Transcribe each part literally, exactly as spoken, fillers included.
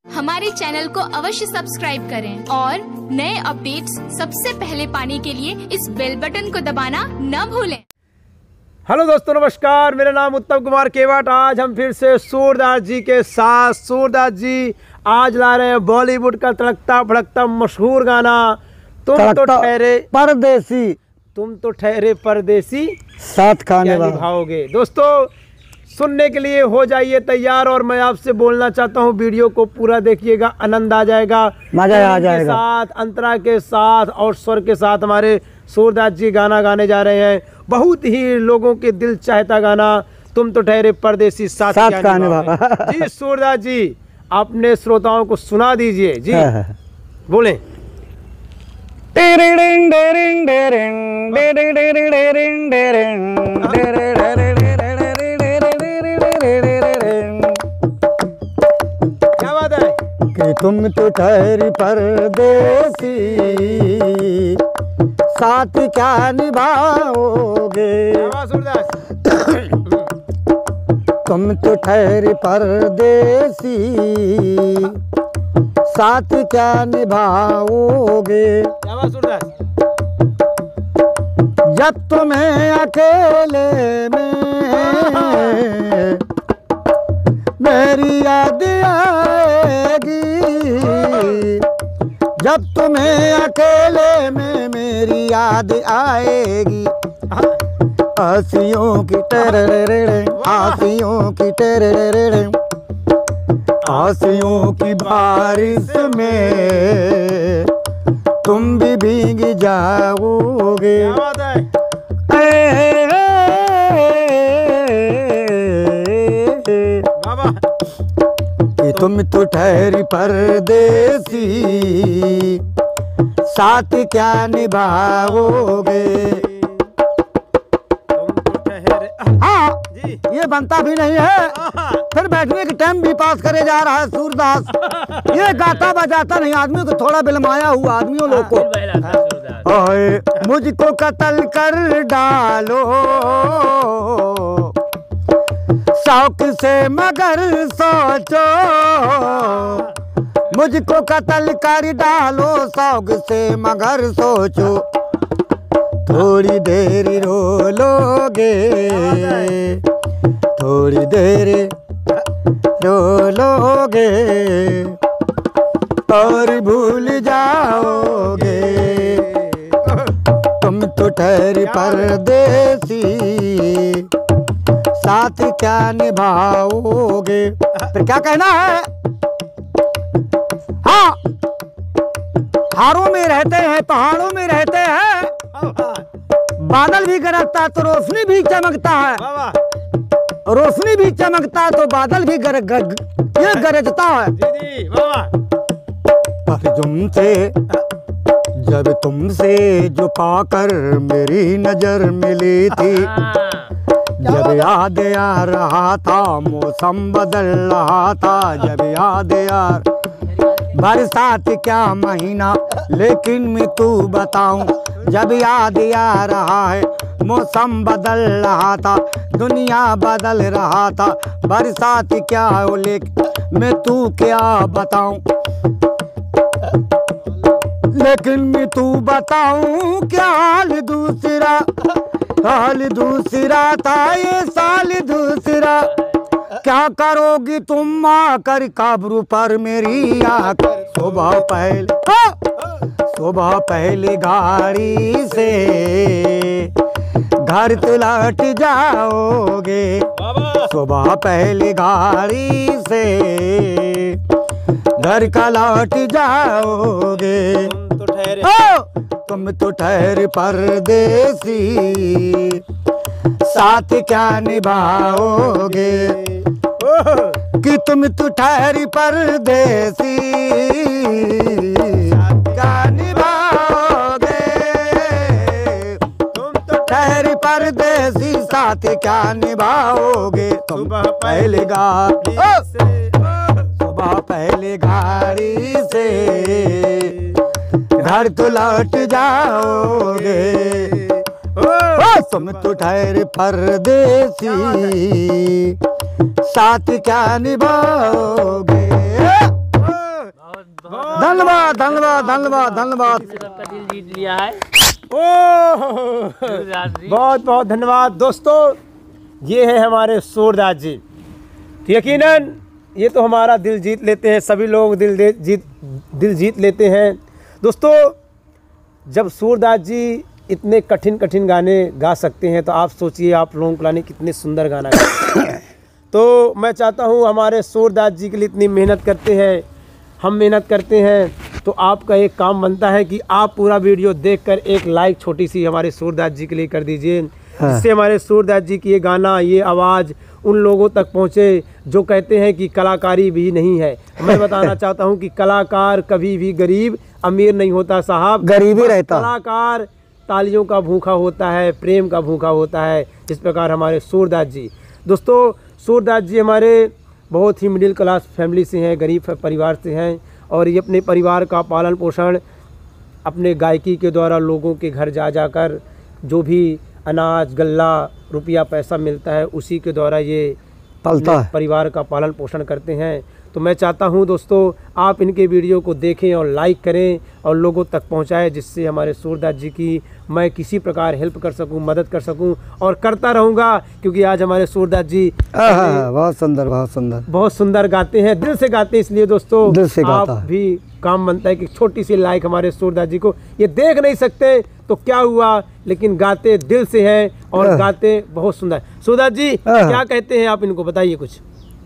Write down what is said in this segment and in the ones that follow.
हमारे चैनल को अवश्य सब्सक्राइब करें और नए अपडेट्स सबसे पहले पाने के लिए इस बेल बटन को दबाना न भूलें। हेलो दोस्तों, नमस्कार। मेरा नाम उत्तम कुमार केवट। आज हम फिर से सूरदास जी के साथ। सूरदास जी आज ला रहे हैं बॉलीवुड का तड़कता भड़कता मशहूर गाना तुम तो ठहरे परदेसी, तुम तो ठहरे परदेसी साथ खाने निभाओगे। दोस्तों सुनने के लिए हो जाइए तैयार। और मैं आपसे बोलना चाहता हूँ, वीडियो को पूरा देखिएगा, आनंद आ जाएगा, मजा आ जाएगा। के साथ अंतरा के साथ और स्वर के साथ हमारे सूरदास जी गाना गाने जा रहे हैं। बहुत ही लोगों के दिल चाहता गाना तुम तो ठहरे परदेसी साथ, साथ क्या निभाओगे। जी सूरदास जी, अपने श्रोताओं को सुना दीजिए जी। बोले कि तुम तो ठहरी परदेसी साथ क्या निभाओगे। तुम तो ठहरी परदेसी साथ क्या निभाओगे। जब तुम्हें अकेले में मेरी याद आएगी, जब तुम्हें अकेले में मेरी याद आएगी। आसियों की टेरेरेरे, आसियों की टेरेरेरे, आसियों की बारिश में तुम भी भीग जाओगे। कि तुम तो ठहरी परदेसी साथ क्या निभाओगे। हाँ ये बनता भी नहीं है, फिर बैठने के टाइम भी पास करे जा रहा है सूरदास। ये गाता बजाता नहीं आदमी को, थोड़ा बिलमाया हुआ आदमियों लोग को। ओए मुझको कत्ल कर डालो शौक से मगर सोचो, मुझको कत्ल कर डालो शौक से मगर सोचो। थोड़ी देर रो लोगे, थोड़ी देर रो लोगे और भूल जाओगे। तुम तो ठहरी परदेसी साथ क्या निभाओगे। फिर क्या कहना है। हाँ हारों में रहते हैं, पहाड़ों में रहते हैं, बादल भी गरजता तो रोशनी भी चमकता है, रोशनी भी चमकता तो बादल भी गर, गर, ये गरजता है। पर तुमसे जब तुमसे जो पाकर मेरी नजर मिली थी, जब याद आ रहा था मौसम बदल रहा था, जब याद आ बरसात क्या महीना, लेकिन मैं तू बताऊं जब याद आ रहा है मौसम बदल रहा था, दुनिया बदल रहा था, बरसात क्या हो लेकिन मैं तू क्या बताऊं, लेकिन मैं तू बताऊं क्या हाल दूसरा, हाल दूसरा था ये साल दूसरा। क्या करोगी तुम आकर काबरू पर मेरी आकर। सुबह पहले सुबह पहले गाड़ी से घर तो लौट जाओगे, सुबह पहले गाड़ी से घर का लौट जाओगे। तुम तो ठहरे परदेसी साथ क्या निभाओगे। कि तुम तो ठहरी परदेसी क्या निभाओगे। तुम तो ठहरी परदेसी साथ क्या निभाओगे। तुम पहले गाड़ी से, सुबह पहले गाड़ी से घर तो लौट जाओगे। तुम तो ठहरे परदेसी साथ क्या निभाओगे। धन्यवाद धन्यवाद धन्यवाद धन्यवाद। सबका दिल जीत लिया है। ओह बहुत बहुत धन्यवाद दोस्तों, ये है हमारे सूरदास जी। यकीनन ये तो हमारा दिल जीत लेते हैं, सभी लोग दिल दे जीत दिल जीत लेते हैं दोस्तों। जब सूरदास जी इतने कठिन कठिन गाने गा सकते हैं तो आप सोचिए आप लोगों को लाने कितने सुंदर गाना गाते हैं। तो मैं चाहता हूँ हमारे सूरदास जी के लिए इतनी मेहनत करते हैं, हम मेहनत करते हैं, तो आपका एक काम बनता है कि आप पूरा वीडियो देखकर एक लाइक छोटी सी हमारे सूरदास जी के लिए कर दीजिए, जिससे हमारे सूरदास जी की ये गाना, ये आवाज़ उन लोगों तक पहुँचे जो कहते हैं कि कलाकारी भी नहीं है। मैं बताना चाहता हूँ कि कलाकार कभी भी गरीब अमीर नहीं होता साहब, गरीब ही रहता। कलाकार तालियों का भूखा होता है, प्रेम का भूखा होता है। इस प्रकार हमारे सूरदास जी दोस्तों, सूरदास जी हमारे बहुत ही मिडिल क्लास फैमिली से हैं, गरीब परिवार से हैं, और ये अपने परिवार का पालन पोषण अपने गायकी के द्वारा लोगों के घर जा जाकर जो भी अनाज गल्ला रुपया पैसा मिलता है उसी के द्वारा ये पलता है, परिवार का पालन पोषण करते हैं। तो मैं चाहता हूं दोस्तों आप इनके वीडियो को देखें और लाइक करें और लोगों तक पहुंचाएं, जिससे हमारे सूरदास जी की मैं किसी प्रकार हेल्प कर सकूं, मदद कर सकूं, और करता रहूंगा, क्योंकि आज हमारे सूरदास जी बहुत सुंदर बहुत सुंदर बहुत सुंदर गाते हैं, दिल से गाते हैं। इसलिए दोस्तों दिल से आप गाता है। भी काम बनता है कि छोटी सी लाइक हमारे सूरदास जी को, ये देख नहीं सकते तो क्या हुआ, लेकिन गाते दिल से हैं और गाते बहुत सुंदर। सूरदास जी क्या कहते हैं आप, इनको बताइए कुछ,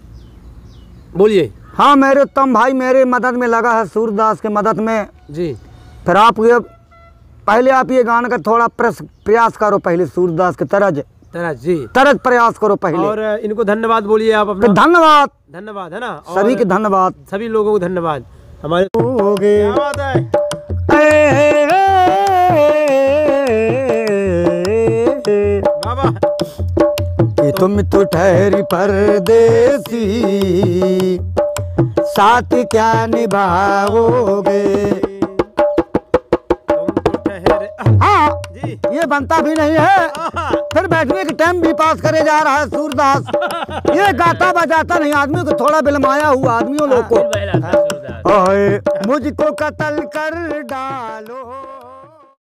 बोलिए। हाँ मेरे उत्तम भाई मेरे मदद में लगा है, सूरदास के मदद में जी। फिर आप ये पहले आप ये गाने का थोड़ा प्रयास करो, पहले सूरदास के तरज तरज जी तरज प्रयास करो पहले, और इनको धन्यवाद बोलिए आप अपना। धन्यवाद धन्यवाद है ना, सभी के धन्यवाद, सभी लोगों को धन्यवाद। हमारे हो गए क्या बात है। बाबा कि तुम तो ठहरी परदेसी, साथ क्या निभाओगे। तुम तो ठहरे हाँ जी, ये बनता भी नहीं है, फिर बैठने के टाइम भी पास करे जा रहा है सूरदास। ये गाता बजाता नहीं, आदमी को थोड़ा बिलमाया हुआ आदमियों लोग को। सूरदास। मुझको कत्ल कर डालो।